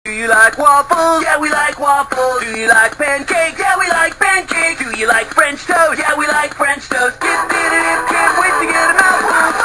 Do you like waffles? Yeah, we like waffles. Do you like pancakes? Yeah, we like pancakes. Do you like French toast? Yeah, we like French toast. Can't wait to get 'em out.